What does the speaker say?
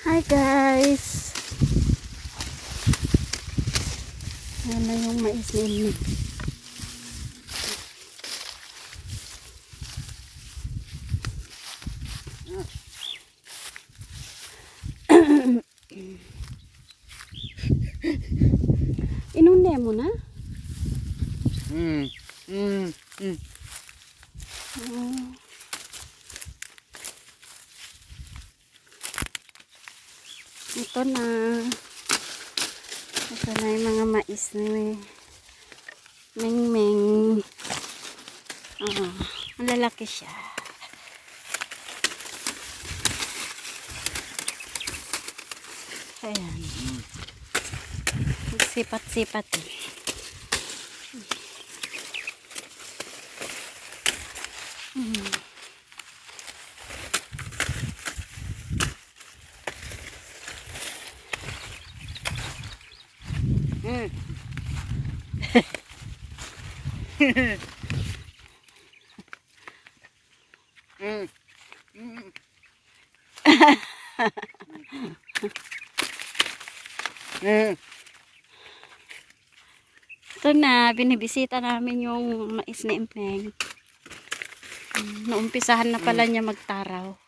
Hi guys! Ayan na yung mais ninyo. Inunde mo na? Ito na. Ito na yung mga mais ni Meng. Ang lalaki siya. Ayan. Sipat-sipat eh. Ito na, binibisita namin yung mais ni Empeng. Naumpisahan na pala niya magtaraw.